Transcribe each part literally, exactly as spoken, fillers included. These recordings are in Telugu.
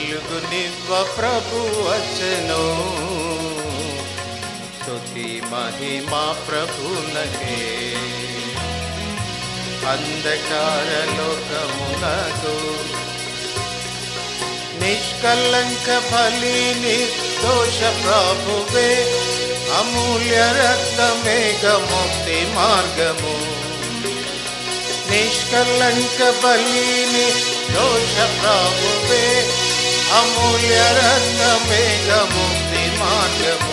వెలుగునివ్వ ప్రభు వచ్చెను, స్తుతి మహిమా ప్రభునకే. అంధకార లోకమునకు నిష్కలంక బలి నిర్దోష ప్రభువే, అమూల్య రక్తమేఘ ముక్తి మార్గము. నిష్కలంక బలి నిర్దోష ప్రభువే, అమూల్య రక్తమేఘ ముక్తి మార్గము.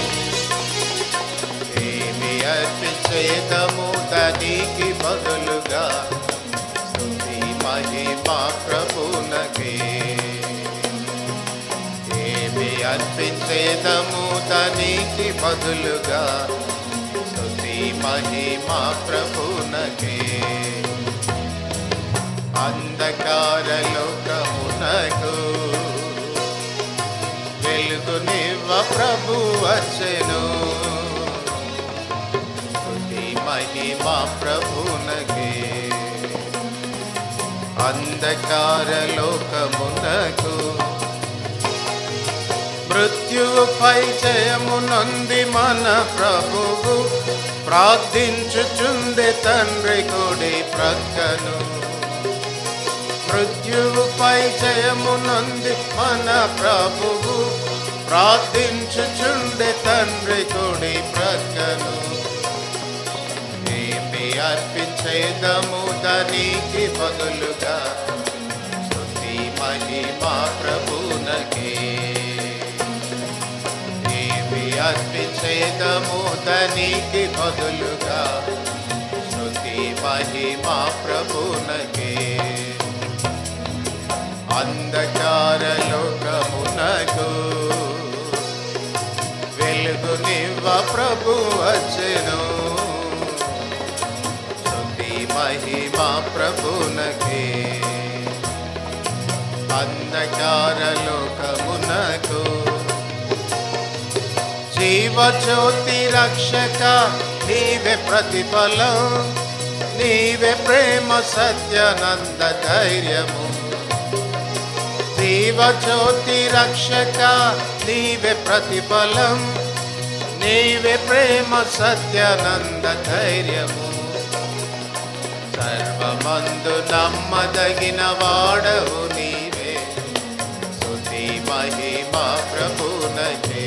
ఏమి అర్పించేదము దానికి బదులుగా, స్తుతి మహిమా ప్రభునకే. ఏమి అర్పించేదము దానికి బదులుగా, స్తుతి మహిమా ప్రభునకే. అంధకార లోకమునకు వెలుగునివ్వ ప్రభు వచ్చెను, స్తుతి మహిమా ప్రభునకే. అంధకార లోకమునకు మృత్యువుపై జయము నొంది మన ప్రభువు, ప్రార్థించుచుండే తండ్రి కుడి ప్రక్కను. మృత్యువుపై జయము నొంది మన ప్రభువు, ప్రార్థించుచుండే తండ్రి కుడి ప్రక్కను. ఏమి అర్పించేదము దానికి బదులుగా, స్తుతి మహిమా ప్రభునకే. ఏమి అర్పించేదము దానికి బదులుగా, స్తుతి మహిమా ప్రభునకే. అంధకార లోకమునకు వెలుగునివ్వ ప్రభు వచ్చెను, స్తుతి మహిమా ప్రభునకే. అంధకార లోకమునకు జీవజ్యోతి రక్షక నీవే ప్రతిఫలం, నీవే ప్రేమ సత్యానంద ధైర్యము. జీవజ్యోతి రక్షక నీవే ప్రతిఫలం, నీవే ప్రేమ సత్యానంద ధైర్యము. సర్వమందు నమ్మదగిన వాడవు నీవే, స్తుతి మహిమా ప్రభునకే.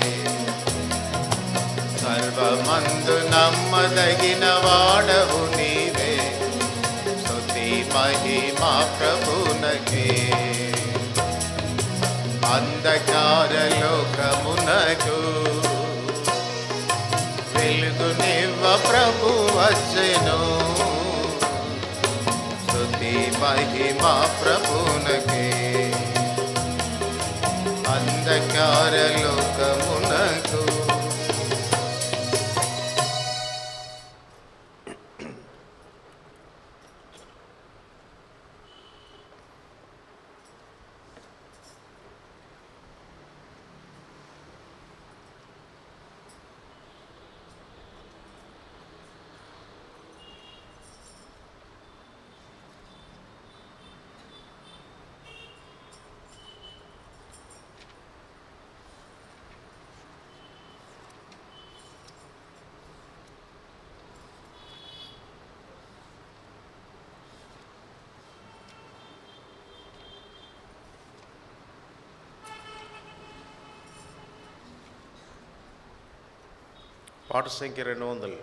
సర్వమందు నమ్మదగిన వాడవు నీవే, స్తుతి మహిమా ప్రభునకే. అంధకార లోకమునకు వెలుగునివ్వ ప్రభు వచ్చెను, స్తుతి మహిమా ప్రభునకే. అంధకార లోకమునకు పాట సంఖ్య రెండు వందలు.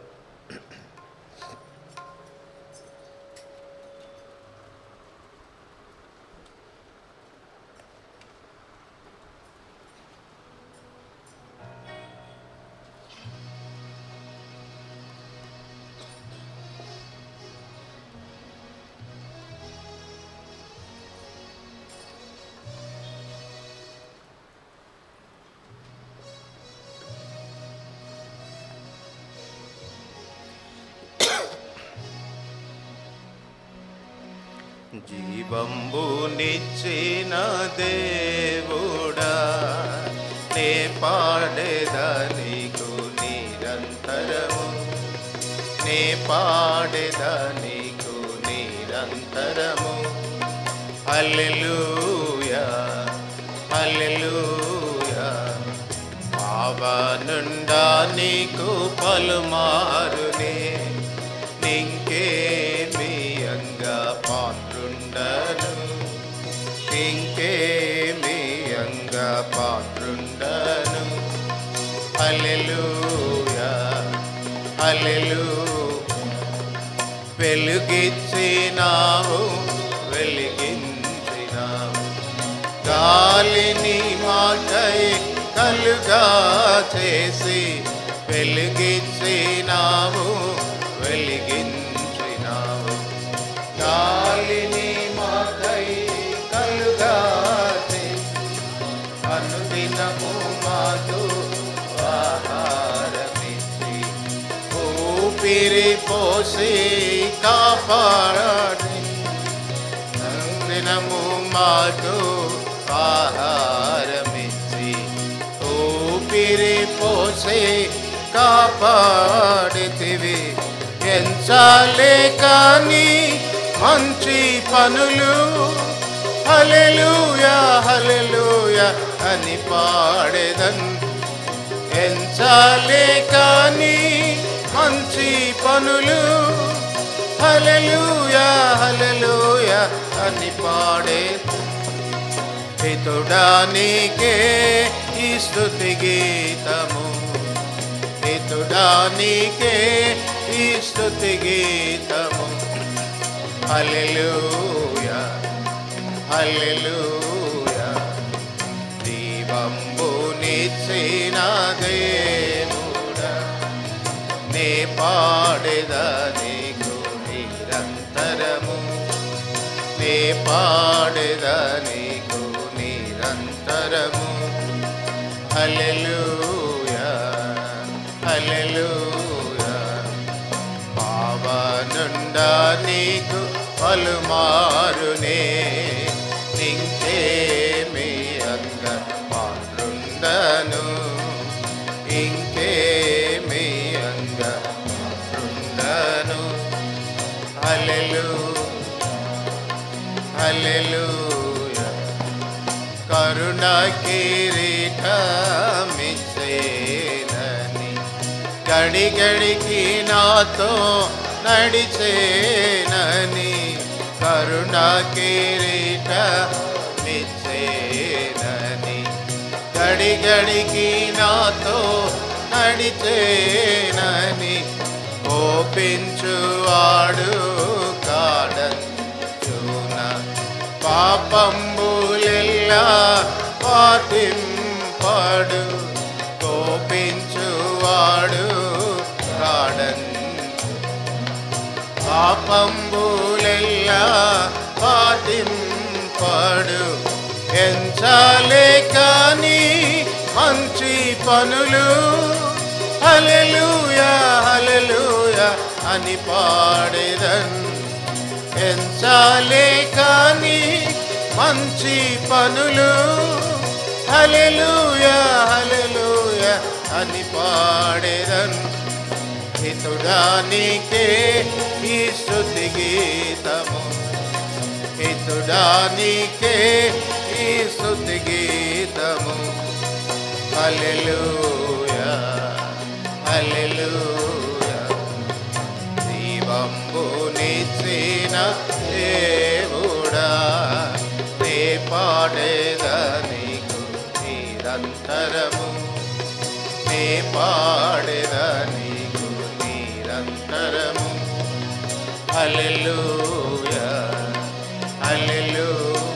జీవంబు నిచ్చిన దేవుడా, నే పాడేదా నీకు నిరంతరము, నే పాడేదా నీకు నిరంతరము. హల్లెలూయా పావనుండా నీకు పలుమారునే నింకేమియంగా పాత్రుండను ఇంకేమియంగా పాత్రుండను. హల్లెలూయా హల్లెలూయా. వెలుగిచ్చినావు వెలిగించినావు, గాలిని మాకై కలుగా చేసి వెలిగించినావు వెలిగించినావు. గాలిని మాకై కలుగా చేసి అనుదినము మాకు ఆహారమిచ్చి ఊపిరి పోసి కాపాడి అనుదినము మాకు ఆహారమిచ్చి ఊపిరి పోసి కాపాడితివి. ఎంచాలే కానీ మంచి పనులు హల్లెలూయా హల్లెలూయా అని పాడేదన్. ఎంచాలే కానీ మంచి పనులు హల్లెలూయా హల్లెలూయా అని పాడే. హితుడా నీకే ఈ స్తుతి గీతము, హితుడా నీకే ఈ స్తుతి గీతము. హల్లెలూయా హల్లెలూయా. దీవంబునిచ్చిన దేవుడా నే పాడెదా నీకు నిరంతరము, నే పాడెదా నీకు నిరంతరము. హల్లెలూయా హల్లెలూయా. పావనుండా నీకు పలుమారునే ఇంకేమియంగా పాత్రుండను ఇంకేమియంగా పాత్రుండను. హల్లెలూయా హల్లెలూయా. కరుణ కిరీటమిచ్చేనని గడి గడికి నాతో నడిచేనని, కరుణ కిరీటమిచ్చేనని గడి గడికి నాతో నడిచేనని. కోపించువాడు కాడంచున పాపంబులెల్లా పాతింపడు, కోపించువాడు కాడంచు పాపంబులెల్లా పాతింపడు. ఎంచాలే కానీ మంచి పనులు హల్లెలూయా హల్లెలూయా అని పాడేదన్. ఎంచాలే కానీ మంచి పనులు హల్లెలూయా హల్లెలూయా అని పాడేదన్. హితుడా నీకే ఈ స్తుతి గీతము, హితుడా నీకే ఈ స్తుతి గీతము. హల్లెలూయా హల్లెలూయా. దీవంబునిచ్చిన దేవుడా నే పాడేదా నీకు నిరంతరము, నే పాడేదా నీకు నిరంతరము. హల్లెలూయా హల్లెలూయా.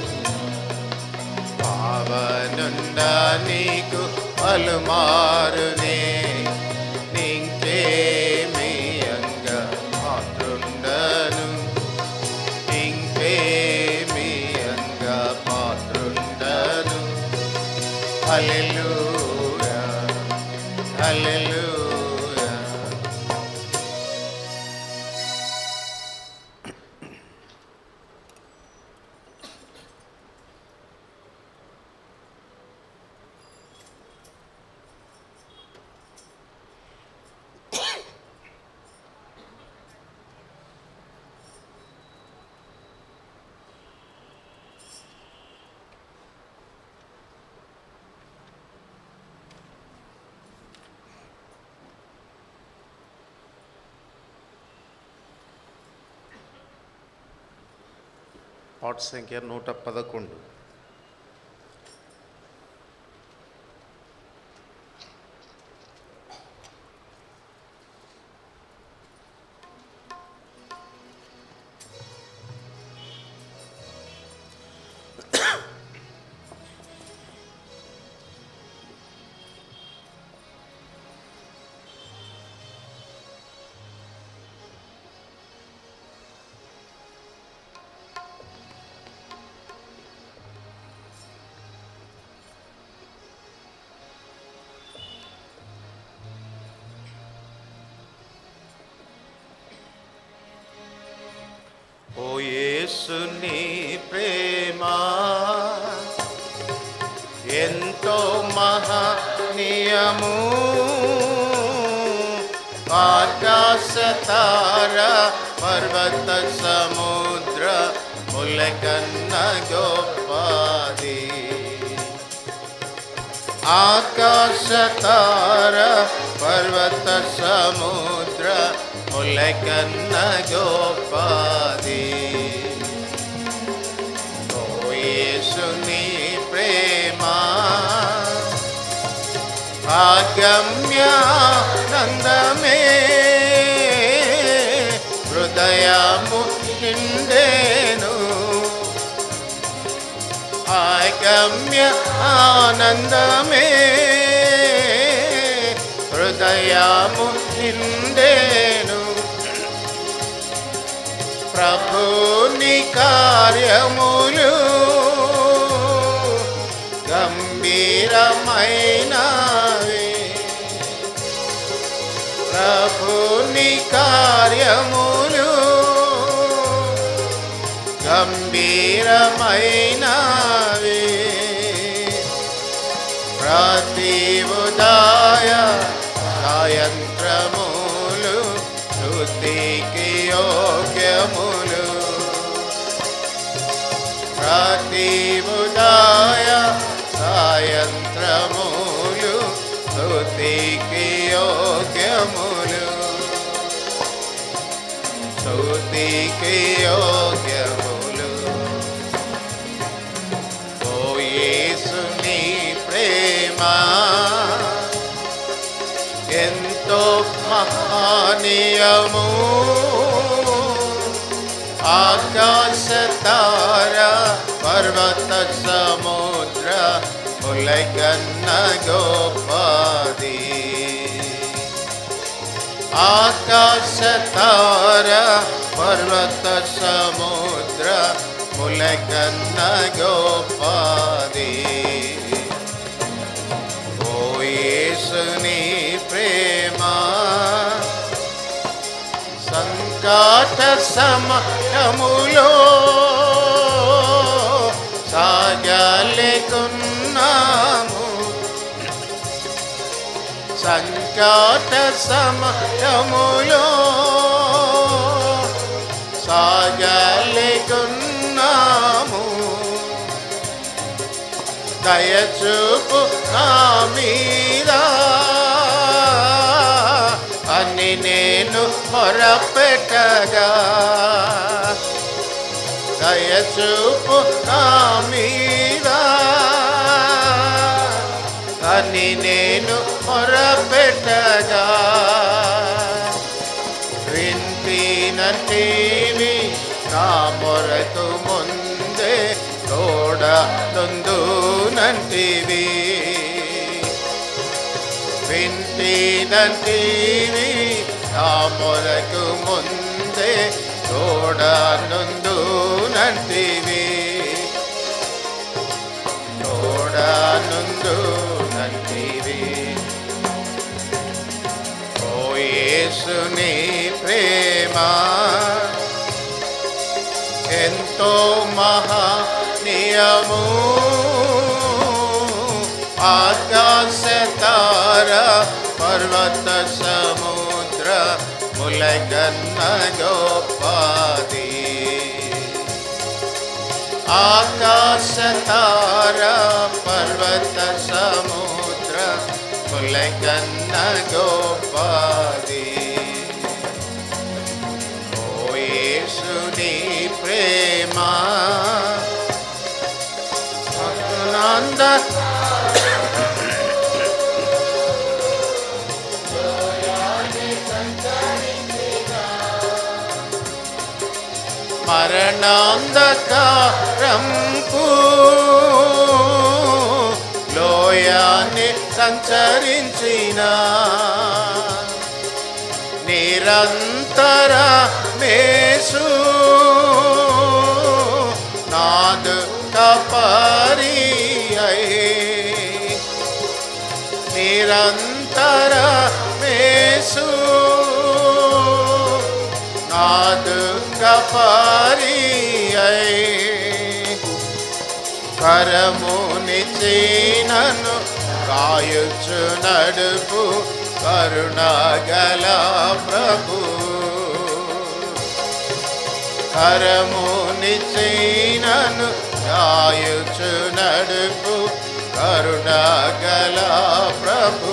పావనుండా నీకు పలుమారునే ఇంకేమియంగా పాత్రుండను ఇంకేమియంగా పాత్రుండను. హల్లెలూయా హల్లెలూయా. పాట సంఖ్య నూట పదకొండు. ఓ యేసుని ప్రేమ ఎంతో మహనీయము, ఆకాశ తార పర్వత సముద్ర ములకన్న గొప్పది. ఆకాశ తార పర్వత సముద్ర ములకన్న గొప్పది. ఓ యేసుని ప్రేమ అగమ్యానందమే, హృదయము నిండేను. అగమ్య ఆనందమే, హృదయము నిండేను. ప్రభుని కార్యములు గంభీరమైనవి, ప్రభుని కార్యములు గంభీరమైనవి. ప్రతి ఉదయ సాయంత్రములు స్తుతికి యోగ్యములు. ప్రతి ఉదయ సాయంత్రములు స్తుతికి యోగ్యములు, స్తుతికి యోగ్యములు. ఓ యేసుని ప్రేమ ఎంతో మహనీయము, ఆకాశ తార పర్వత సముద్ర ములకన్న గొప్పది. ఆకాశ తార పర్వత సముద్ర ములకన్న గొప్పది. ఓ యేసుని ప్రేమ సంకట సమయములో సాగలేకున్నాము. సంకట సమయములో సాగలేకున్నాము. దయచూపు నా మీద అని నేను మొరపెట్టగా, దయచూపు నా మీద అని నేను మొరపెట్టగా, వింటినంటివి నా మొరకు ముందే తోడనుందునంటివి. వింటినంటివి నా మొరకు ముందే తోడనుందునంటివి, తోడనుందునంటివి. ఓ యేసుని ప్రేమ ఎంతో మహనీయము, ఆకాశ తార పర్వత సముద్ర ములకన్న గొప్పది. ఆకాశ తార పర్వత సముద్ర ములకన్న గొప్పది. ఓ యేసుని ప్రేమ మరణాంధకారంపు లోయాన్ని సంచరించిన నిరంతర మేసు నాదు కపరి నిరంతర మేసు నాదు కపరి కరమునిచి నన్ను కాయుచు నడుపు కరుణగల ప్రభు కరమునిచి నన్ను కాయుచు నడుపు కరుణగల ప్రభు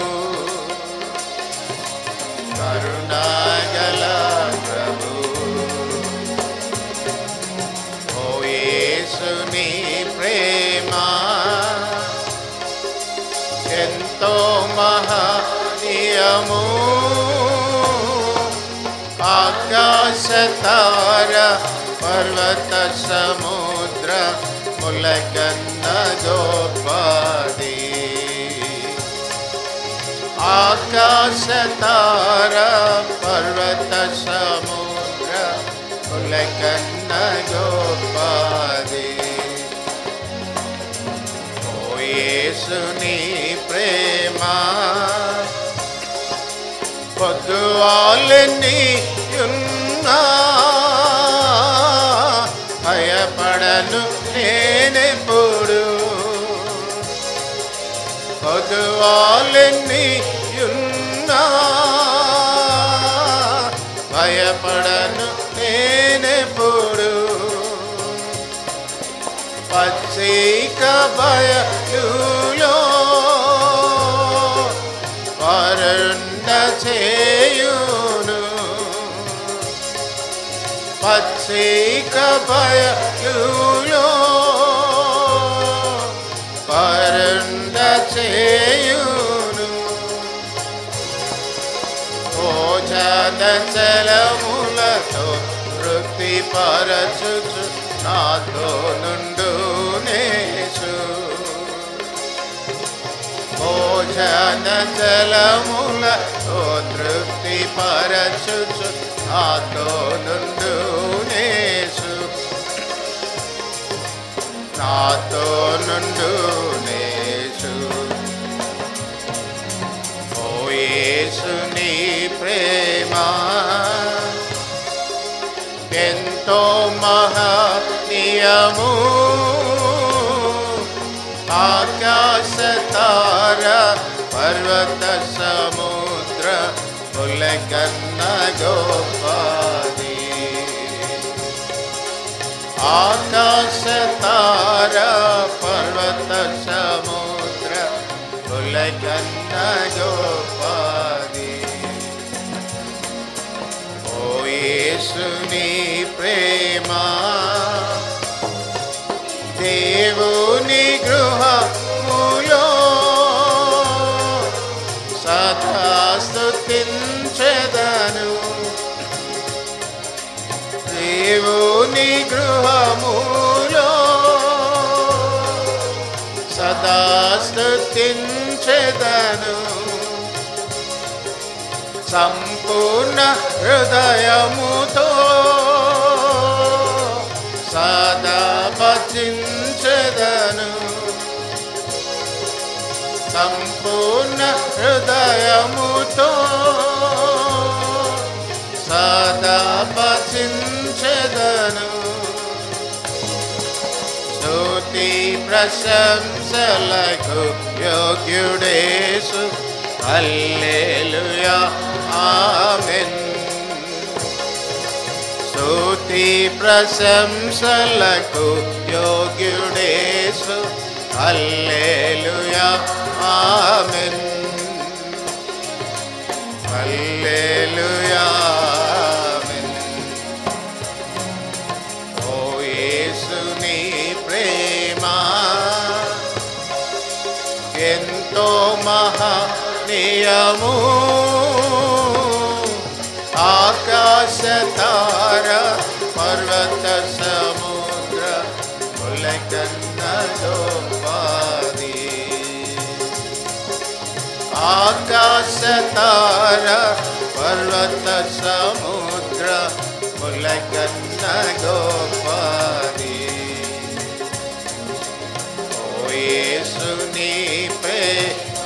కరుణగల ప్రభు ఓ యేసుని ప్రేమ ఎంతో మహనీయము ఆకాశ తార పర్వత సముద్ర ములకన్న గోపది ఆకాశ తార పర్వత సముద్ర ములకన్న గోపది ఓ యేసుని ప్రేమ పొద్దువాళ్ళని ఉన్నా భయపడను నేనెప్పుడు పొద్దువాళ్ళని ఉన్నా భయపడను నేనెప్పుడు పచ్చిక బయలులో వరుణ చేయును పచ్చిక బయలులో వరుణ చేయును భోజన జలములతో తృప్తి పరచుచు నాతో నుండు నేసు భోజన జలములతో తృప్తి పరచుచు నాతో నుండు నేసు నాతో నుండు నేసు ఓ యేసుని ప్రేమ ఎంతో మహనీయము ఆకాశ తార పర్వత సముద్ర ములకన్న గోపది ఆకాశ తార పర్వత సముద్ర ములకన్న గోపది ఓ యేసుని ప్రేమ దేవుని గృహములో సదా స్తుతించెదను దేవుని గృహములో సదా స్తుతించెదను సంపూర్ణ హృదయముతో సదా భజించెదను సంపూర్ణ హృదయముతో సదా భజించెదను స్తుతి ప్రశంసలకు యోగ్యుడేసు హల్లెలూయా ఆమేన్ స్తుతి ప్రశంసలకు యోగ్యుడేసు హల్లెలూయా ఆమేన్ హల్లెలూయా ఆమేన్ ఓ యేసుని ప్రేమ ఎంతో మహనీయము ఆకాశ తార పర్వత ములకన్న గొప్పది. ఆకాశ తార పర్వత సముద్ర ములకన్న గొప్పది. ఓ యేసు నీ ప్రేమ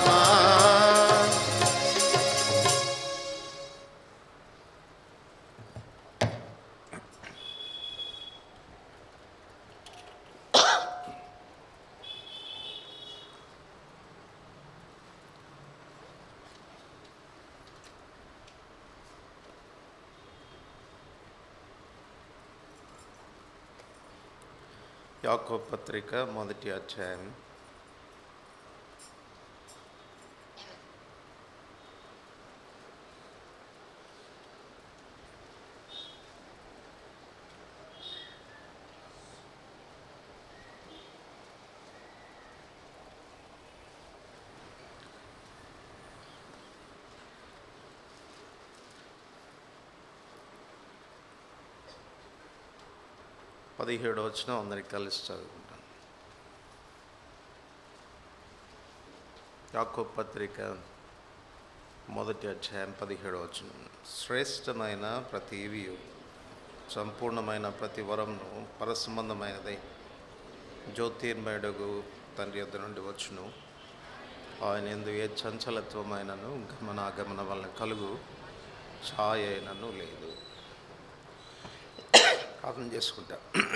యాకోబు పత్రిక మొదటి అధ్యాయం పదిహేడు వచ్చిన అందరికి కలిసి చదువుకుంటాను. యాకోబు పత్రిక మొదటి అధ్యాయం పదిహేడు వచ్చిన శ్రేష్టమైన ప్రతి ఇవియు సంపూర్ణమైన ప్రతి వరంను పరసంబంధమైనదై జ్యోతిర్మయుడగు తండ్రి యొద్ద నుండి వచ్చును. ఆయన ఎందు ఏ చంచలత్వమైనను గమనాగమన వలన కలుగు ఛాయ అయినను లేదు. ప్రార్థన చేసుకుంటా.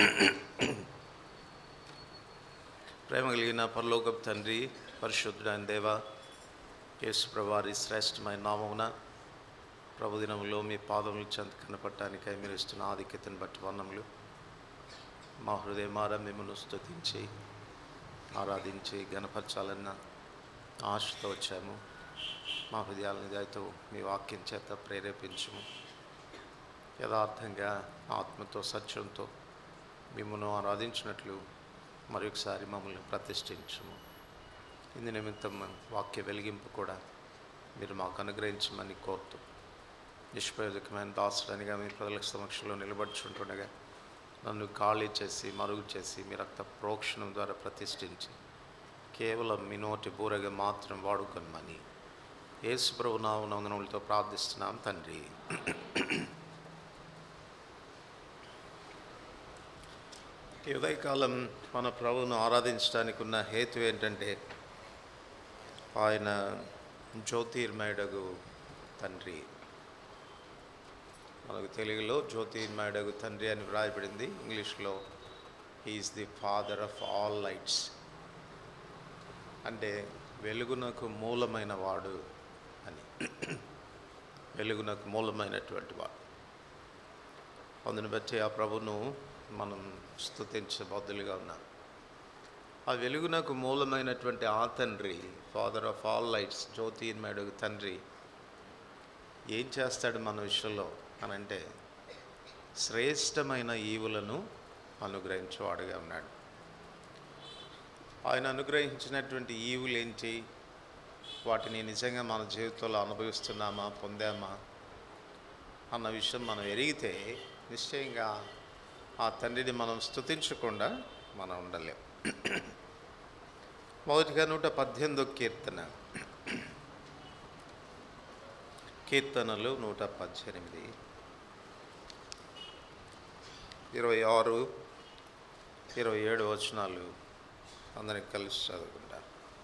ప్రేమ కలిగిన పరలోకపు తండ్రి, పరిశుద్ధుడైన దేవ, యేసు ప్రభువారి శ్రేష్టమైన నామమున ప్రభుదినములో మీ పాదములు చెంత కనపడటానికై మీరు ఇస్తున్న ఆధిక్యతను బట్టి వందనములు. మా హృదయమారా మిమ్మల్ని స్తుతించి ఆరాధించి గణపరచాలన్న ఆశతో వచ్చాము. మా హృదయాలని దయతో మీ వాక్యం చేత ప్రేరేపించము. యథార్థంగా ఆత్మతో సత్యంతో మిమ్మల్ని ఆరాధించినట్లు మరొకసారి మమ్మల్ని ప్రతిష్ఠించము. ఇందు నిమిత్తం వాక్య వెలిగింపు కూడా మీరు మాకు అనుగ్రహించమని కోరుతూ నిష్ప్రయోజకమైన దాసుడనిగా మీ ప్రజల సమక్షంలో నిలబడుచుంటుండగా నన్ను ఖాళీ చేసి మరుగు చేసి మీ రక్త ప్రోక్షణం ద్వారా ప్రతిష్ఠించి కేవలం మీ నోటి బూరగా మాత్రం వాడుకొనమని యేసు ప్రభు నామముతో ప్రార్థిస్తున్నాం తండ్రి. ఈ ఉదయకాలం మన ప్రభువును ఆరాధించడానికి ఉన్న హేతు ఏంటంటే ఆయన జ్యోతిర్మయుడగు తండ్రి. మనకు తెలుగులో జ్యోతిర్మయుడగు తండ్రి అని వ్రాయబడింది. ఇంగ్లీష్లో he is the father of all lights, అంటే వెలుగునకు మూలమైన వాడు అని. వెలుగునకు మూలమైనటువంటి వాడు. అందుని బట్టి ఆ ప్రభును మనం స్తుతించబద్దులుగా ఉన్నాం. ఆ వెలుగునకు మూలమైనటువంటి ఆ తండ్రి, ఫాదర్ ఆఫ్ ఆల్ లైట్స్, జ్యోతిర్మయుడు తండ్రి ఏం చేస్తాడు మన విషయంలో అని అంటే శ్రేష్టమైన ఈవులను అనుగ్రహించేవాడుగా ఉన్నాడు. ఆయన అనుగ్రహించినటువంటి ఈవులు ఏంటి, వాటిని నిజంగా మన జీవితంలో అనుభవిస్తున్నామా, పొందామా అన్న విషయం మనం ఎరిగితే నిశ్చయంగా ఆ తండ్రిని మనం స్తుతించకుండా మనం ఉండలేం. మొదటిగా నూట పద్దెనిమిదో కీర్తన, కీర్తనలు నూట పద్దెనిమిది ఇరవై ఆరు ఇరవై ఏడు వచనాలు అందరికి కలిసి చదువుకుంటా.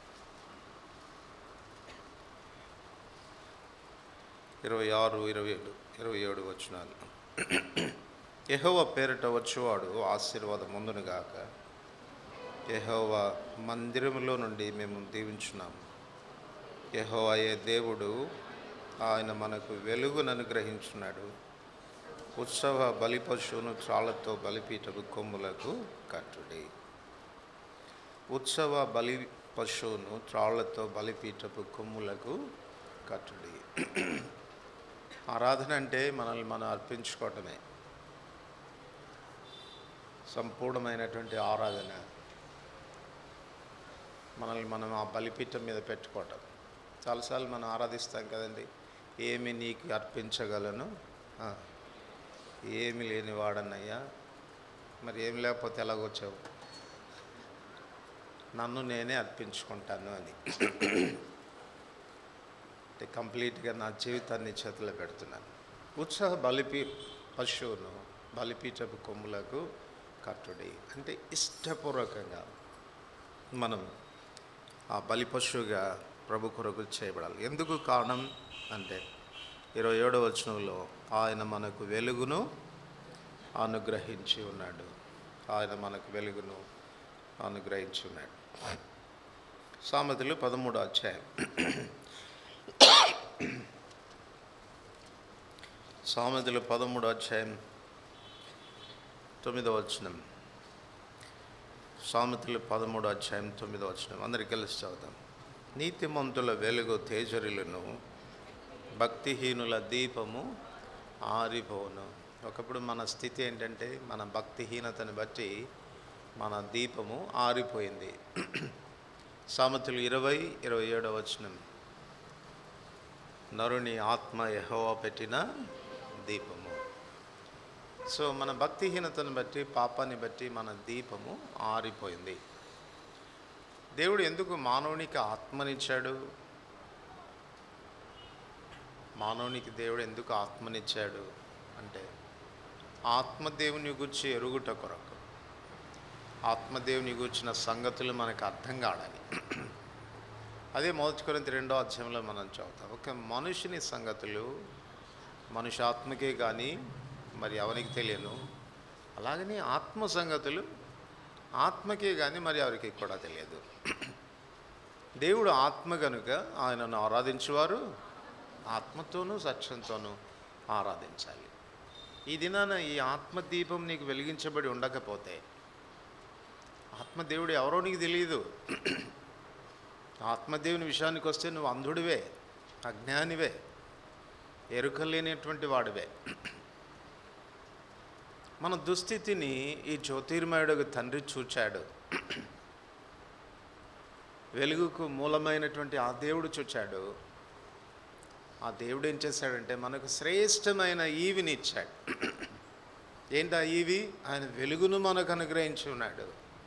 ఇరవై ఆరు ఇరవై ఏడు ఇరవై ఏడు వచనాలు. యెహోవా పేరిట వచ్చేవాడు ఆశీర్వాదం ముందునుగాక. యెహోవా మందిరములో నుండి మేము దీవించున్నాము. యెహోవాయే దేవుడు, ఆయన మనకు వెలుగును అనుగ్రహించున్నాడు. ఉత్సవ బలి పశువును త్రాళ్లతో బలిపీఠపు కొమ్ములకు కట్టుడి. ఉత్సవ బలి పశువును త్రాళ్లతో బలిపీఠపు కొమ్ములకు కట్టుడి. ఆరాధన అంటే మనల్ని మనం అర్పించుకోవటమే. సంపూర్ణమైనటువంటి ఆరాధన మనల్ని మనం ఆ బలిపీఠం మీద పెట్టుకోవటం. చాలాసార్లు మనం ఆరాధిస్తాం కదండి. ఏమి నీకు అర్పించగలను, ఏమి లేని వాడన్నయ్యా, మరి ఏమి లేకపోతే ఎలాగొచ్చావు నన్ను నేనే అర్పించుకుంటాను అని. అంటే కంప్లీట్గా నా జీవితాన్ని చేతిలో పెడుతున్నాను. ఉత్సాహ బలిపీ పశువును బలిపీఠపు కొమ్ములకు కట్టుడి. అంటే ఇష్టపూర్వకంగా మనం ఆ బలి పశువుగా ప్రభు కొరకు చేయబడాలి. ఎందుకు కారణం అంటే ఇరవై ఏడవ వచనంలో ఆయన మనకు వెలుగును అనుగ్రహించి ఉన్నాడు. ఆయన మనకు వెలుగును అనుగ్రహించి ఉన్నాడు. సామెతలు పదమూడో అధ్యాయం సామెతలు పదమూడో అధ్యాయం తొమ్మిదో వచనం. సామెతలు పదమూడో అధ్యాయం తొమ్మిదో వచనం అందరికి కలిసి చదువుతాం. నీతిమంతుల వెలుగు తేజరిలను, భక్తిహీనుల దీపము ఆరిపోను. ఒకప్పుడు మన స్థితి ఏంటంటే మన భక్తిహీనతను బట్టి మన దీపము ఆరిపోయింది. సామెతలు ఇరవై ఇరవై ఏడవ వచనం. నరుని ఆత్మ యెహోవా పెట్టిన దీపము. సో మన భక్తిహీనతను బట్టి, పాపాన్ని బట్టి మన దీపము ఆరిపోయింది. దేవుడు ఎందుకు మానవునికి ఆత్మనిచ్చాడు? మానవునికి దేవుడు ఎందుకు ఆత్మనిచ్చాడు అంటే ఆత్మదేవుని గురించి ఎరుగుట కొరకు, ఆత్మదేవుని గురించిన సంగతులు మనకు అర్థం కావాలి. అదే మొదటి కొరింథీ రెండో అధ్యాయంలో మనం చదువుతాం. ఒక మనుషుని సంగతులు మనిషి ఆత్మకే కానీ మరి ఎవరికి తెలియను. అలాగనే ఆత్మ సంగతులు ఆత్మకే కానీ మరి ఎవరికి కూడా తెలియదు. దేవుడు ఆత్మ కనుక ఆయనను ఆరాధించేవారు ఆత్మతోనూ సత్యంతోనూ ఆరాధించాలి. ఈ దినాన ఈ ఆత్మదీపం నీకు వెలిగించబడి ఉండకపోతే ఆత్మదేవుడు ఎవరో నీకు తెలియదు. ఆత్మదేవుని విషయానికి వస్తే నువ్వు అంధుడివే, అజ్ఞానివే, ఎరుక లేనటువంటి వాడివే. మన దుస్థితిని ఈ జ్యోతిర్మయుడు తండ్రి చూచాడు. వెలుగుకు మూలమైనటువంటి ఆ దేవుడు చూచాడు. ఆ దేవుడు ఏం చేశాడంటే మనకు శ్రేష్టమైన ఈవిని ఇచ్చాడు. ఏంటి ఆ ఈవి? ఆయన వెలుగును మనకు అనుగ్రహించి ఉన్నాడు.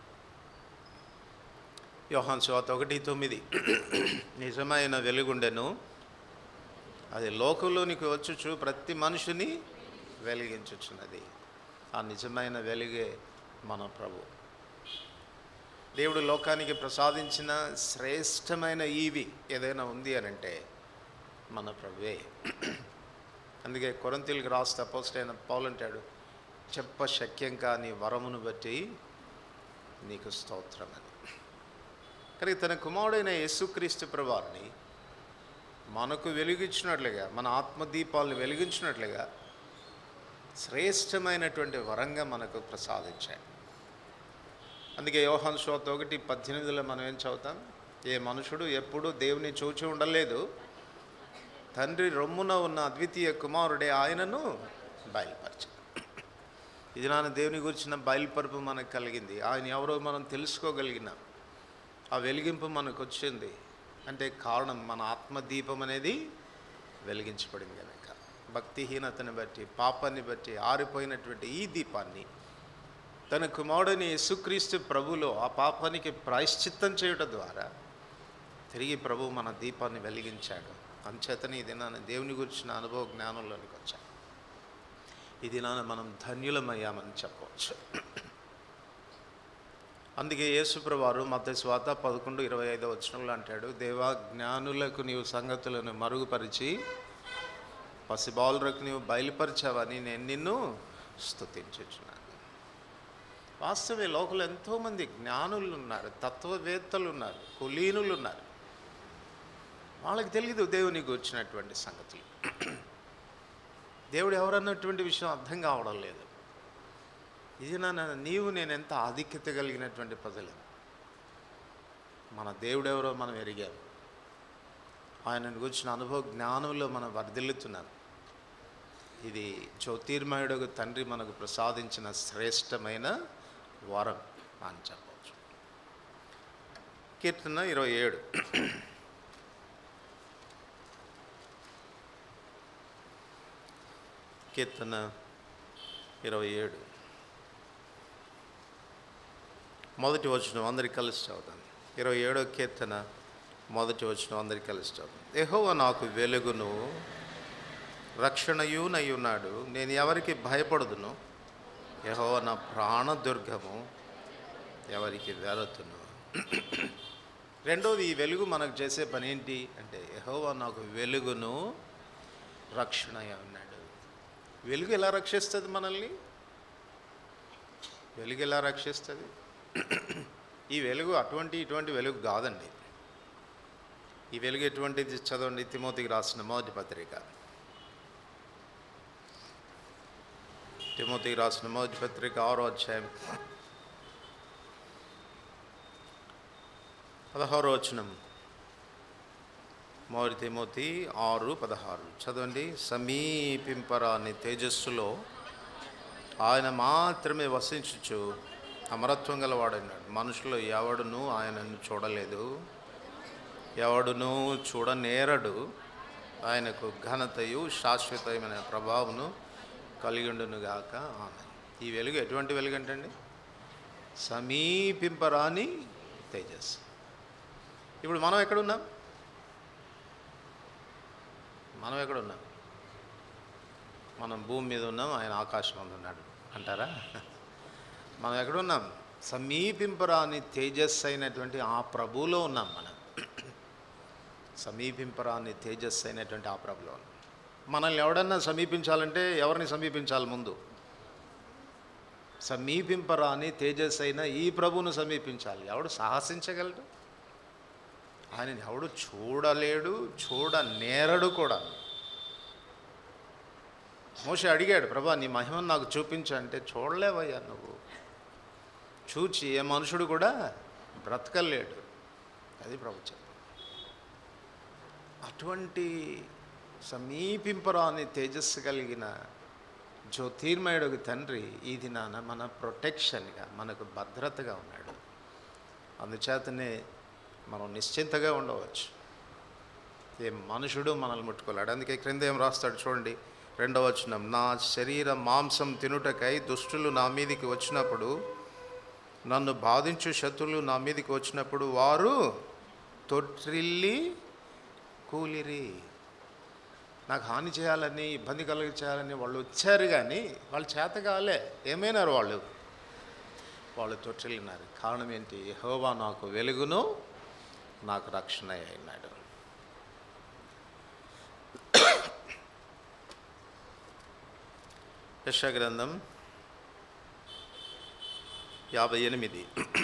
యోహాను సువార్త ఒకటి తొమ్మిది. నిజమైన వెలుగుండెను, అది లోకంలోనికి వచ్చుచు ప్రతి మనుషుని వెలిగించుచున్నది. ఆ నిజమైన వెలుగే మన ప్రభు. దేవుడు లోకానికి ప్రసాదించిన శ్రేష్టమైన ఈవి ఏదైనా ఉంది అని అంటే మన ప్రభువే. అందుకే కొరింథీయులకు రాస్తే అపోస్తలుడైన పౌలు అంటాడు, చెప్ప శక్యం కాని వరమును బట్టి నీకు స్తోత్రం అని. కానీ తన కుమారుడైన యేసుక్రీస్తు ప్రభువారిని మనకు వెలిగించినట్లుగా, మన ఆత్మదీపాలను వెలిగించినట్లుగా శ్రేష్టమైనటువంటి వరంగా మనకు ప్రసాదించాడు. అందుకే యోహాను సువార్త ఒకటి పద్దెనిమిదిలో మనం ఏం చదువుతాం? ఏ మనుషుడు ఎప్పుడూ దేవుని చూచి ఉండలేదు, తండ్రి రొమ్మున ఉన్న అద్వితీయ కుమారుడే ఆయనను బయలుపరిచాడు. ఇది నాన్న దేవుని గురించిన బయలుపరుపు మనకు కలిగింది. ఆయన ఎవరో మనం తెలుసుకోగలిగినాం. ఆ వెలిగింపు మనకు వచ్చింది అంటే కారణం మన ఆత్మదీపం అనేది వెలిగించబడింది కనుక. భక్తిహీనతను బట్టి, పాపాన్ని బట్టి ఆరిపోయినటువంటి ఈ దీపాన్ని తన కుమారుడిని యేసుక్రీస్తు ప్రభులో ఆ పాపానికి ప్రాయశ్చిత్తం చేయడం ద్వారా తిరిగి ప్రభు మన దీపాన్ని వెలిగించాడు. అంచేతని ఈ దినాన దేవుని గురించిన అనుభవ జ్ఞానంలోనికి వచ్చాం. ఈ దినాన మనం ధన్యులమయ్యామని చెప్పవచ్చు. అందుకే యేసుప్రభువారు మత్తయి సువార్త పదకొండు ఇరవై ఐదో వచనంలో అంటాడు, దేవా జ్ఞానులకు నీవు సంగతులను మరుగుపరిచి పసిబాలులకు నీవు బయలుపరిచావని నేను నిన్ను స్తుతించుచున్నాను. వాస్తవే లోకంలో ఎంతోమంది జ్ఞానులు ఉన్నారు, తత్వవేత్తలు ఉన్నారు, కులీనులు ఉన్నారు. వాళ్ళకి తెలియదు దేవునికి వచ్చినటువంటి సంగతులు. దేవుడు ఎవరన్నటువంటి విషయం అర్థం కావడం లేదు. ఇది నా నీవు నేను ఎంత ఆధిక్యత కలిగినటువంటి ప్రజలు. మన దేవుడు ఎవరో మనం ఎరిగాము. ఆయనను గురించిన అనుభవ జ్ఞానంలో మనం వర్ధిల్లుతున్నాం. ఇది జ్యోతిర్మయుడు తండ్రి మనకు ప్రసాదించిన శ్రేష్టమైన వరం అని చెప్పవచ్చు. కీర్తన ఇరవై ఏడు. కీర్తన ఇరవై ఏడు మొదటి వచనం అందరికి కలిసి చదువుతాను. ఇరవై ఏడో కీర్తన మొదటి వచనం అందరికీ కలుస్తాం. యెహోవా నాకు వెలుగును రక్షణయు నై ఉన్నాడు, నేను ఎవరికి భయపడదును. యెహోవా నా ప్రాణదుర్గము, ఎవరికి వెరతును. రెండోది, ఈ వెలుగు మనకు చేసే పని ఏంటి అంటే, యెహోవా నాకు వెలుగును రక్షణయ ఉన్నాడు. వెలుగు ఎలా రక్షిస్తుంది మనల్ని? వెలుగు ఎలా రక్షిస్తుంది? ఈ వెలుగు అటువంటి ఇటువంటి వెలుగు కాదండి. ఈ వెలుగు ఎటువంటిది? చదవండి, తిమోతికి రాసిన మొదటి పత్రిక. తిమోతికి రాసిన మొదటి పత్రిక ఆరో అధ్యాయం పదహారో వచనం. మొదటి తిమోతి ఆరు పదహారు చదవండి. సమీపింపరాని తేజస్సులో ఆయన మాత్రమే వసించుచు అమరత్వం గలవాడన్నాడు. మనుషులు ఎవడును ఆయనను చూడలేదు, ఎవడును చూడనేరడు. ఆయనకు ఘనతయు శాశ్వతమైన ప్రభావమును కలిగిండునుగాక. ఆమె. ఈ వెలుగు ఎటువంటి వెలుగు అంటండి? సమీపింపరాని తేజస్సు. ఇప్పుడు మనం ఎక్కడున్నాం? మనం ఎక్కడున్నాం? మనం భూమి మీద ఉన్నాం, ఆయన ఆకాశం మీద ఉన్నాడు అంటారా? మనం ఎక్కడున్నాం? సమీపింపరాని తేజస్సు అయినటువంటి ఆ ప్రభువులో ఉన్నాం. మనం సమీపింపరాని తేజస్సు అయినటువంటి ఆ ప్రభులో ఉన్నాం. మనల్ని ఎవడన్నా సమీపించాలంటే ఎవరిని సమీపించాలి? ముందు సమీపింపరాని తేజస్సు అయిన ఈ ప్రభువును సమీపించాలి. ఎవడు సాహసించగలడు? ఆయనని ఎవడు చూడలేడు, చూడనేరడు కూడా. మోషే అడిగాడు, ప్రభా నీ మహిమను నాకు చూపించు అంటే, చూడలేవయ్యా నువ్వు, చూచి ఏ మనుషుడు కూడా బ్రతకలేడు. అది ప్రభు చెప్పు. అటువంటి సమీపింపరాని తేజస్సు కలిగిన జ్యోతిర్మయుడు తండ్రి ఈ దినాన మన ప్రొటెక్షన్గా, మనకు భద్రతగా ఉన్నాడు. అందుచేతనే మనం నిశ్చింతగా ఉండవచ్చు. ఏ మనుషుడు మనల్ని ముట్టుకోలేడు. అందుకే క్రింద ఏం రాస్తాడు చూడండి, రెండవ వచనం. నా శరీర మాంసం తినుటకై దుష్టులు నా మీదికి వచ్చినప్పుడు, నన్ను బాధించు శత్రులు నా మీదికి వచ్చినప్పుడు, వారు తొట్టిల్లి కూలిరి. నాకు హాని చేయాలని, ఇబ్బంది కలిగి చేయాలని వాళ్ళు వచ్చారు, కానీ వాళ్ళు చేత కాలే. ఏమైనారు వాళ్ళు? వాళ్ళు తొట్టిల్లినారు. కారణం ఏంటి? యెహోవా నాకు వెలుగును నాకు రక్షణ అయినాడు. యెషయా గ్రంథం యాభై ఎనిమిది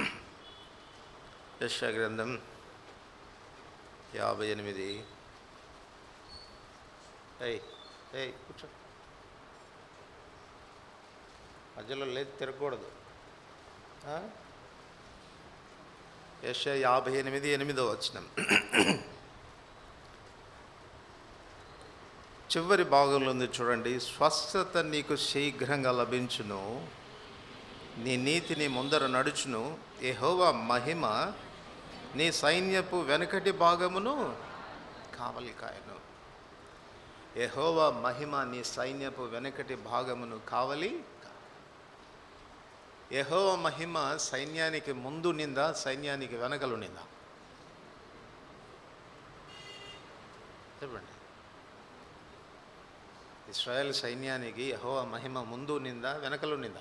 యెషయా గ్రంథం యాభై ఎనిమిది ఏయ్ ఏయ్ కూర్చో, మధ్యలో లేదు, తిరగకూడదు. యెషయా యాభై ఎనిమిది ఎనిమిదో వచనం. చివరి భాగంలో ఉంది చూడండి. స్వస్థత నీకు శీఘ్రంగా లభించును, నీ నీతిని ముందర నడుచును. యెహోవా మహిమ నీ సైన్యపు వెనకటి భాగమును కావలి కాయను. యెహోవా మహిమ నీ సైన్యపు వెనకటి భాగమును కావలి. యెహోవా మహిమ సైన్యానికి ముందు నిందా, సైన్యానికి వెనకలు నిందా? చెప్పండి. ఇశ్రాయేల్ సైన్యానికి యెహోవా మహిమ ముందు నిందా, వెనకలు నిందా?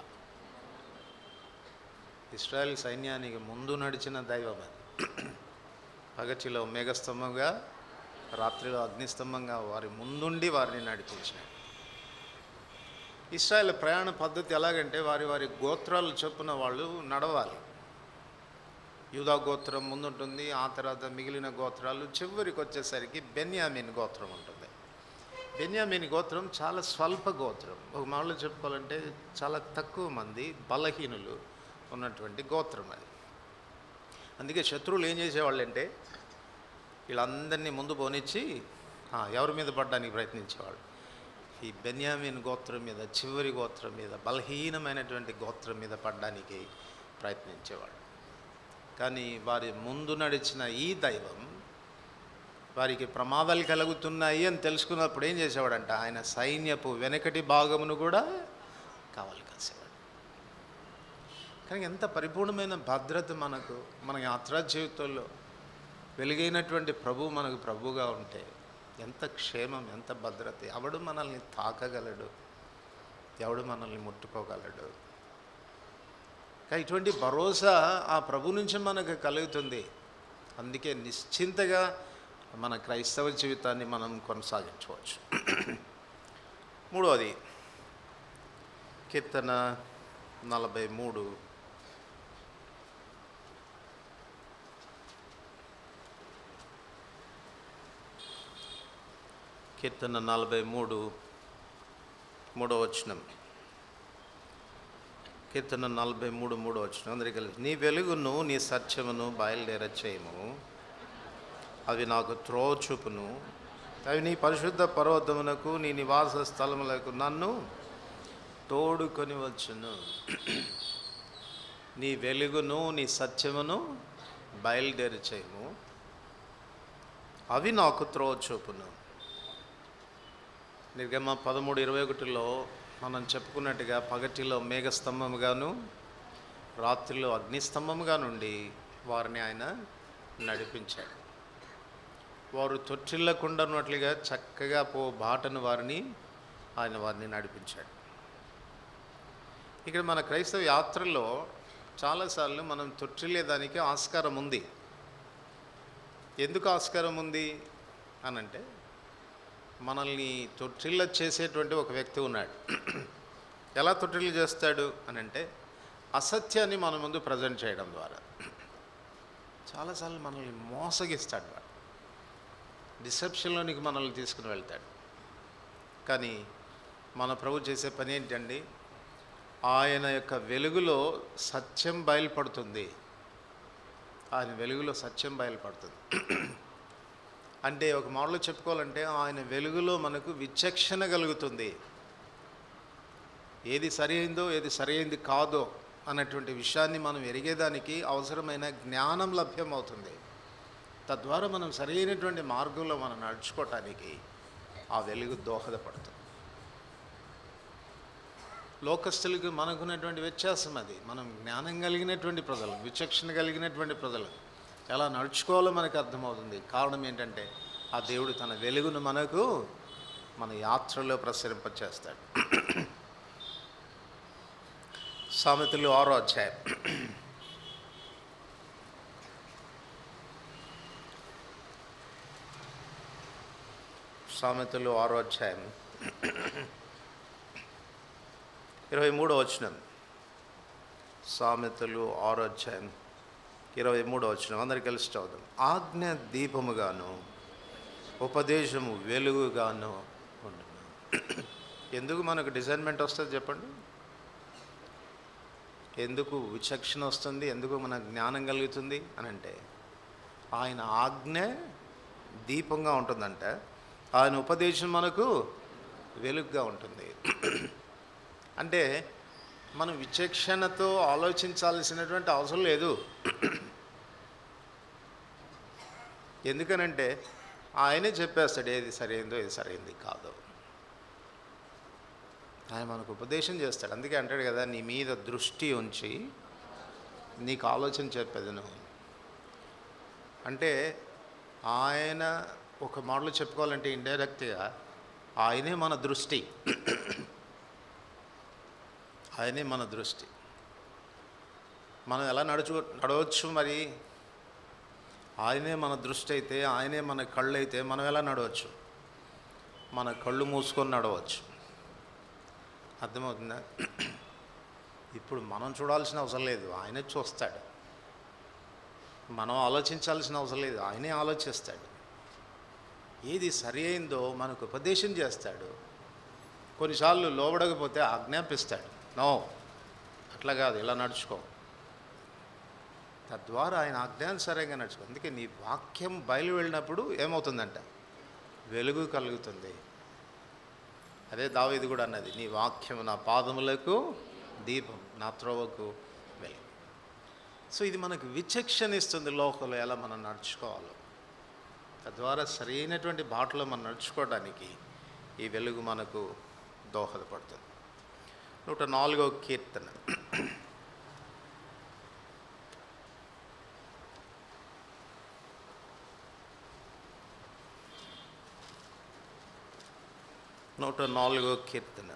ఇశ్రాయేల్ సైన్యానికి ముందు నడిచిన దైవం అది. పగటిలో మేఘస్తంభంగా, రాత్రిలో అగ్నిస్తంభంగా వారి ముందుండి వారిని నడిపించాడు. ఇశ్రాయేల్ ప్రయాణ పద్ధతి ఎలాగంటే, వారి వారి గోత్రాలు చొప్పున వాళ్ళు నడవాలి. యూదా గోత్రం ముందుంటుంది, ఆ తర్వాత మిగిలిన గోత్రాలు. చివరికి వచ్చేసరికి బెన్యామీన్ గోత్రం ఉంటుంది. బెన్యామీన్ గోత్రం చాలా స్వల్ప గోత్రం. ఒక మాటలో చెప్పుకోవాలంటే చాలా తక్కువ మంది బలహీనులు ఉన్నటువంటి గోత్రం అది. అందుకే శత్రువులు ఏం చేసేవాళ్ళు అంటే, వీళ్ళందరినీ ముందు పోనిచ్చి ఎవరి మీద పడడానికి ప్రయత్నించేవాళ్ళు. ఈ బెన్యామీన్ గోత్రం మీద, చివరి గోత్రం మీద, బలహీనమైనటువంటి గోత్రం మీద పడడానికి ప్రయత్నించేవాడు. కానీ వారి ముందు నడిచిన ఈ దైవం వారికి ప్రమాదాలు కలుగుతున్నాయి అని తెలుసుకున్నప్పుడు ఏం చేసేవాడంట, ఆయన సైన్యపు వెనకటి భాగమును కూడా కావాలి కాసేవాడు. కానీ ఎంత పరిపూర్ణమైన భద్రత మనకు మన యాత్రా జీవితంలో వెలుగైనటువంటి ప్రభు మనకు ప్రభువుగా ఉంటే ఎంత క్షేమం, ఎంత భద్రత. ఎవడు మనల్ని తాకగలడు, ఎవడు మనల్ని ముట్టుకోగలడు. కానీ ఇటువంటి భరోసా ఆ ప్రభు నుంచి మనకు కలుగుతుంది. అందుకే నిశ్చింతగా మన క్రైస్తవ జీవితాన్ని మనం కొనసాగించవచ్చు. మూడవది కీర్తన నలభై మూడు కీర్తన నలభై మూడు మూడో వచనం. కీర్తన నలభై మూడు మూడో వచనం అందరికీ కలిసి. నీ వెలుగును నీ సత్యమును బయలుదేర చేయము, అవి నాకు త్రోవ చూపును. అవి నీ పరిశుద్ధ పర్వతమునకు నీ నివాస స్థలములకు నన్ను తోడుకొని వచ్చును. నీ వెలుగును నీ సత్యమును బయలుదేరి చేయము, అవి నాకు త్రోవ చూపును. నిర్గమ పదమూడు ఇరవై ఒకటిలో మనం చెప్పుకున్నట్టుగా పగటిలో మేఘస్తంభముగాను రాత్రిలో అగ్నిస్తంభముగా నుండి వారిని ఆయన నడిపించాడు. వారు తొట్టిల్లకుండా ఉన్నట్లుగా చక్కగా పో బాటను వారిని ఆయన వారిని నడిపించాడు. ఇక్కడ మన క్రైస్తవ యాత్రలో చాలాసార్లు మనం తొట్టిల్లేదానికి ఆస్కారం ఉంది. ఎందుకు ఆస్కారం ఉంది అనంటే, మనల్ని తొట్టిల్ల చేసేటువంటి ఒక వ్యక్తి ఉన్నాడు. ఎలా తొట్టిల్లు చేస్తాడు అనంటే, అసత్యాన్ని మన ముందు ప్రజెంట్ చేయడం ద్వారా. చాలాసార్లు మనల్ని మోసగిస్తాడు వాడు, డిసెప్షన్లోనికి మనల్ని తీసుకుని వెళ్తాడు. కానీ మన ప్రభు చేసే పని ఏంటండి, ఆయన యొక్క వెలుగులో సత్యం బయలుపడుతుంది. ఆయన వెలుగులో సత్యం బయలుపడుతుంది అంటే ఒక మాటలో చెప్పుకోవాలంటే, ఆయన వెలుగులో మనకు విచక్షణ కలుగుతుంది. ఏది సరి అయిందో ఏది సరి అయింది కాదో అన్నటువంటి విషయాన్ని మనం ఎరిగేదానికి అవసరమైన జ్ఞానం లభ్యమవుతుంది. తద్వారా మనం సరైనటువంటి మార్గంలో మనం నడుచుకోవటానికి ఆ వెలుగు దోహదపడుతుంది. లోకస్తులకు మనకున్నటువంటి వ్యత్యాసం అది. మనం జ్ఞానం కలిగినటువంటి ప్రజలు, విచక్షణ కలిగినటువంటి ప్రజలు ఎలా నడుచుకోవాలో మనకు అర్థమవుతుంది. కారణం ఏంటంటే, ఆ దేవుడు తన వెలుగును మనకు మన యాత్రలో ప్రసరింపచేస్తాడు. సామెతలు ఆరో అధ్యాయం సామెతలు ఆరో అధ్యాయం ఇరవై మూడో వచనం. సామెతలు ఆరో అధ్యాయం ఇరవై మూడో వచనం అందరికి కలిసి చదువుదాం. ఆజ్ఞ దీపముగాను ఉపదేశము వెలుగుగాను ఉండును. ఎందుకు మనకు డిసైన్మెంట్ వస్తుంది చెప్పండి? ఎందుకు విచక్షణ వస్తుంది? ఎందుకు మన జ్ఞానం కలుగుతుంది అని అంటే, ఆయన ఆజ్ఞ దీపంగా ఉంటుందంట, ఆయన ఉపదేశం మనకు వెలుగుగా ఉంటుంది. అంటే మనం విచక్షణతో ఆలోచించాల్సినటువంటి అవసరం లేదు. ఎందుకనంటే ఆయనే చెప్పేస్తాడు ఏది సరైందో ఏది సరైంది కాదో. ఆయన మనకు ఉపదేశం చేస్తాడు. అందుకే అంటాడు కదా, నీ మీద దృష్టి ఉంచి నీకు ఆలోచన చెప్పేదను. అంటే ఆయన ఒక మాటలో చెప్పుకోవాలంటే ఇండైరెక్ట్గా ఆయనే మన దృష్టి. ఆయనే మన దృష్టి. మనం ఎలా నడుచు నడవచ్చు మరి? ఆయనే మన దృష్టి అయితే, ఆయనే మన కళ్ళు అయితే మనం ఎలా నడవచ్చు? మన కళ్ళు మూసుకొని నడవచ్చు. అర్థమవుతుందా? ఇప్పుడు మనం చూడాల్సిన అవసరం లేదు, ఆయనే చూస్తాడు. మనం ఆలోచించాల్సిన అవసరం లేదు, ఆయనే ఆలోచిస్తాడు. ఏది సరి అయిందో మనకు ఉపదేశం చేస్తాడు. కొన్నిసార్లు లోబడకపోతే ఆజ్ఞాపిస్తాడు, నో అట్లా కాదు, ఇలా నడుచుకో. తద్వారా ఆయన ఆజ్ఞానుసారంగా నడుచుకో. అందుకే నీ వాక్యం బయలు వెళ్ళినప్పుడు ఏమవుతుందంట? వెలుగు కలుగుతుంది. అదే దావీదు కూడా అన్నది, నీ వాక్యం నా పాదములకు దీపం, నా త్రోవకు వెలుగు. సో ఇది మనకు విచక్షణ ఇస్తుంది లోకంలో ఎలా మనం నడుచుకోవాలో. తద్వారా సరైనటువంటి బాటలో మనం నడుచుకోవడానికి ఈ వెలుగు మనకు దోహదపడుతుంది. నూట నాలుగో కీర్తన నూట నాలుగో కీర్తన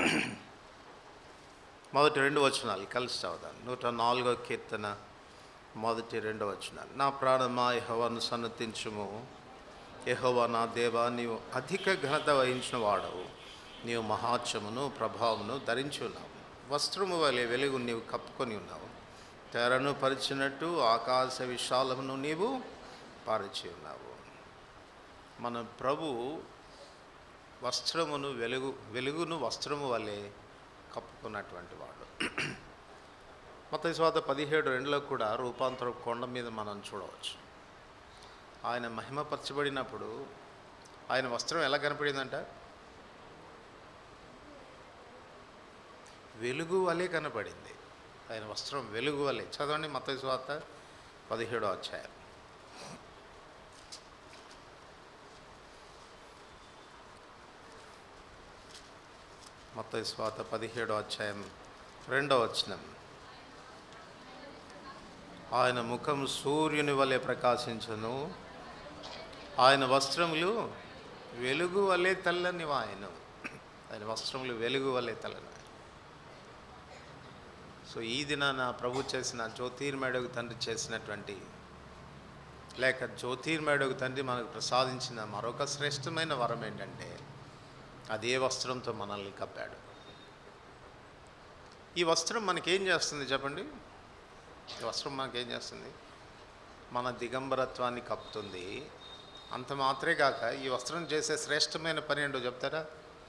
మొదటి రెండు వచనాలు కలిసి చదువుదాం. నూట నాలుగో కీర్తన మొదటి రెండు వచనాలు. నా ప్రాణమా యెహోవాను సన్నతించుము, యెహోవా నా దేవా, నీవు అధిక ఘనత వహించిన వాడవు. నీవు మహాత్యమును ప్రభావమును ధరించి ఉన్నావు. వస్త్రము వలె వెలుగు నీవు కప్పుకొని ఉన్నావు. తెరను పరిచినట్టు ఆకాశ విశాలమును నీవు పరిచి ఉన్నావు. మన ప్రభు వస్త్రమును వెలుగు వెలుగును వస్త్రము వలె కప్పుకున్నటువంటి వాడు. మత్తయి సువార్త పదిహేడు రెండులో కూడా రూపాంతర కొండ మీద మనం చూడవచ్చు. ఆయన మహిమపరచబడినప్పుడు ఆయన వస్త్రం ఎలా కనపడిందంట? వెలుగు వలె కనపడింది. ఆయన వస్త్రం వెలుగు వలె. చదవండి మత్తయి సువార్త పదిహేడో అధ్యాయం. మత్తయి సువార్త పదిహేడో అధ్యాయం రెండో వచనం. ఆయన ముఖం సూర్యుని వలె ప్రకాశించును, ఆయన వస్త్రములు వెలుగు వలె తెల్లని ఆయన. ఆయన వస్త్రములు వెలుగు వలె తెల్లని. సో ఈ దినాన ప్రభు చేసిన జ్యోతిర్మయుడకు తండ్రి చేసినటువంటి లేక జ్యోతిర్మయుడకు తండ్రి మనకు ప్రసాదించిన మరొక శ్రేష్టమైన వరం ఏంటంటే అదే వస్త్రంతో మనల్ని కప్పాడు. ఈ వస్త్రం మనకేం చేస్తుంది చెప్పండి? ఈ వస్త్రం మనకేం చేస్తుంది? మన దిగంబరత్వాన్ని కప్పుతుంది. అంత మాత్రమే కాక ఈ వస్త్రం చేసే శ్రేష్టమైన పని ఏంటో చెప్తారా?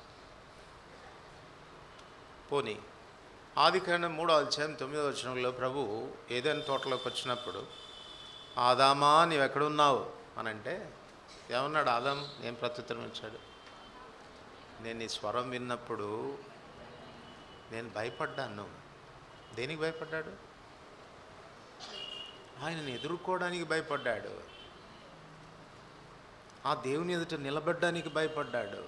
పోనీ ఆదికాండం మూడో అధ్యాయం తొమ్మిదో వచనంలో ప్రభు ఏదైనా తోటలోకి వచ్చినప్పుడు ఆదామా నీవు ఎక్కడున్నావు అని అంటే ఏమన్నాడు? ఆదాం ఏం ప్రత్యుత్తరం ఇచ్చాడు? నేను ఈ స్వరం విన్నప్పుడు నేను భయపడ్డాను. దేనికి భయపడ్డాడు? ఆయనను ఎదుర్కోవడానికి భయపడ్డాడు. ఆ దేవుని ఎదుట నిలబడ్డానికి భయపడ్డాడు.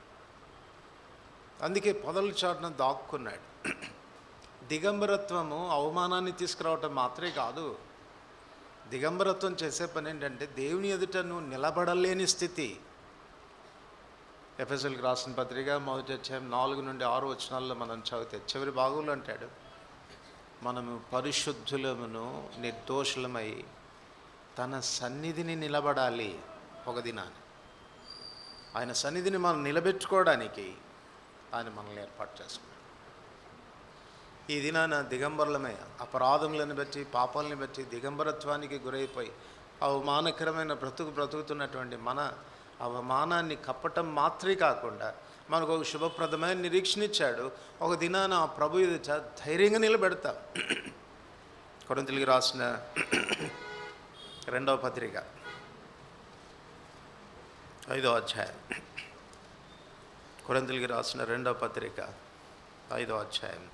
అందుకే పొదల చాటున దాక్కున్నాడు. దిగంబరత్వము అవమానాన్ని తీసుకురావటం మాత్రమే కాదు. దిగంబరత్వం చేసే పని ఏంటంటే దేవుని ఎదుట నువ్వు నిలబడలేని స్థితి. ఎఫెసీయులకు రాసిన పత్రిక మొదటి అధ్యాయం నాలుగు నుండి ఆరు వచనాల్లో మనం చదివితే చివరి భాగంలో అంటాడు, మనము పరిశుద్ధులమును నిర్దోషులమై తన సన్నిధిని నిలబడాలి. ఒక దినాన్ని ఆయన సన్నిధిని మనం నిలబెట్టుకోవడానికి ఆయన మనల్ని ఏర్పాటు చేసుకున్నాడు. ఈ దినాన దిగంబరులమై అపరాధములను బట్టి పాపాలని బట్టి దిగంబరత్వానికి గురైపోయి అవమానకరమైన బ్రతుకు బ్రతుకుతున్నటువంటి మన అవమానాన్ని కప్పటం మాత్రమే కాకుండా మనకు ఒక శుభప్రదమైన నిరీక్షణ ఇచ్చాడు. ఒక దినాన ఆ ప్రభు ఎదుట ధైర్యంగా నిలబెడతాం. కొరింథీయులకు రాసిన రెండవ పత్రిక ఐదో అధ్యాయం. కొరింథీయులకు రాసిన రెండవ పత్రిక ఐదో అధ్యాయం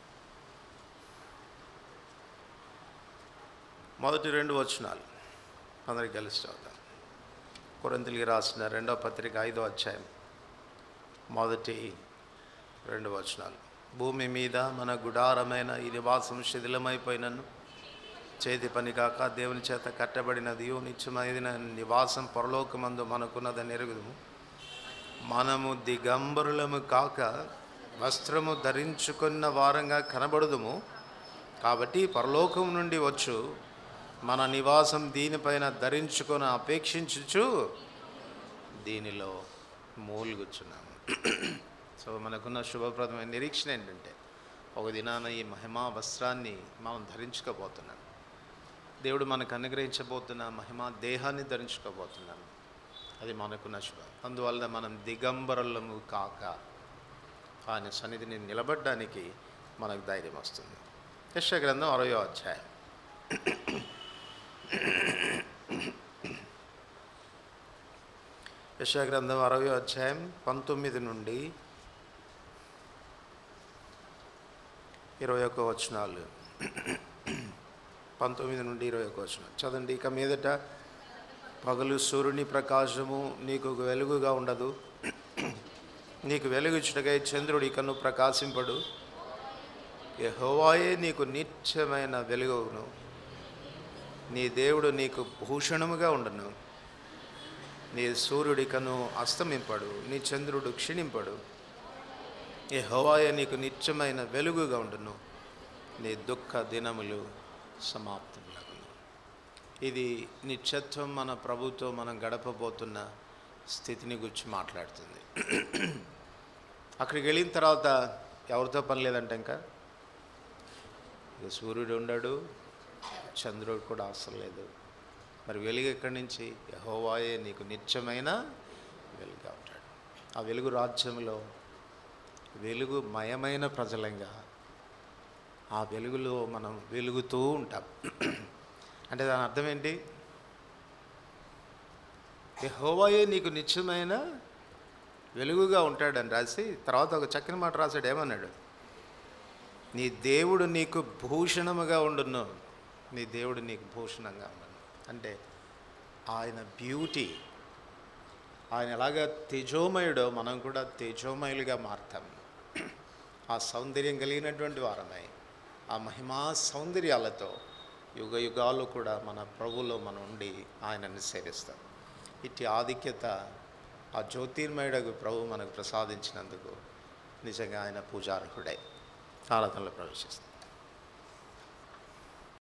మొదటి రెండు వచనాలు అందరికి కలిసి చదువుతాం. కొరింథీయులకు రాసిన రెండవ పత్రిక ఐదో అధ్యాయం మొదటి రెండు వచనాలు. భూమి మీద మన గుడారమైన ఈ నివాసం శిథిలమైపోయినను చేతి పని కాక దేవుని చేత కట్టబడినది నిత్యమైన నివాసం పరలోకమందు మనకున్నదని ఎరుగుదుము. మనము దిగంబరులము కాక వస్త్రము ధరించుకున్న వారంగా కనబడుదుము. కాబట్టి పరలోకం నుండి వచ్చు మన నివాసం దీనిపైన ధరించుకొని అపేక్షించుచు దీనిలో మూలుగుచున్నాము. సో మనకున్న శుభప్రదమైన నిరీక్షణ ఏంటంటే ఒక దినాన ఈ మహిమా వస్త్రాన్ని మనం ధరించుకోబోతున్నాం. దేవుడు మనకు అనుగ్రహించబోతున్న మహిమా దేహాన్ని ధరించుకోబోతున్నాం. అది మనకున్న శుభం. అందువల్ల మనం దిగంబరులము కాక ఆయన సన్నిధిని నిలబడడానికి మనకు ధైర్యం వస్తుంది. యెషయా గ్రంథం అరవయో అధ్యాయం యెషయా గ్రంథం అరవయో అధ్యాయం పంతొమ్మిది నుండి ఇరవై ఒక్క వచనాలు. పంతొమ్మిది నుండి ఇరవై ఒక్క వచనాలు చదండి. ఇక మీదట పగలు సూర్యుని ప్రకాశము నీకు వెలుగుగా ఉండదు. నీకు వెలుగుచుటకై చంద్రుడి కన్ను ప్రకాశింపడు. యెహోవాయే నీకు నిత్యమైన వెలుగును. నీ దేవుడు నీకు భూషణముగా ఉండను. నీ సూర్యుడికను అస్తమింపడు, నీ చంద్రుడు క్షీణింపడు. యెహోవాయే నీకు నిత్యమైన వెలుగుగా ఉండును, నీ దుఃఖ దినములు సమాప్తములగును. ఇది నిత్యత్వం మన ప్రభుతో మనం గడపబోతున్న స్థితిని గురించి మాట్లాడుతుంది. అక్కడికి వెళ్ళిన తర్వాత ఎవరితో పని లేదంటే ఇంకా ఇక సూర్యుడు ఉండడు, చంద్రుడు కూడా అవసరం లేదు. మరి వెలుగు ఎక్కడి నుంచి? యెహోవాయే నీకు నిత్యమైన వెలుగుగా ఉంటాడు. ఆ వెలుగు రాజ్యంలో వెలుగు మయమైన ప్రజలంగా ఆ వెలుగులో మనం వెలుగుతూ ఉంటాం. అంటే దాని అర్థం ఏంటి? యెహోవాయే నీకు నిత్యమైన వెలుగుగా ఉంటాడని రాసి తర్వాత ఒక చక్కని మాట రాశాడు. ఏమన్నాడు? నీ దేవుడు నీకు భూషణముగా ఉండును, నీ దేవుడు నీకు భూషణంగా ఉండును. అంటే ఆయన బ్యూటీ, ఆయన ఎలాగా తేజోమయుడో మనం కూడా తేజోమయులుగా మారుతాం. ఆ సౌందర్యం కలిగినటువంటి వారమై ఆ మహిమా సౌందర్యాలతో యుగ యుగాలు కూడా మన ప్రభువులో మనం ఉండి ఆయనని సేవిస్తాం. ఇట్టి ఆధిక్యత ఆ జ్యోతిర్మయుడకు ప్రభు మనకు ప్రసాదించినందుకు నిజంగా ఆయన పూజార్హుడై ఆరాధనలో ప్రవేశిస్తాం.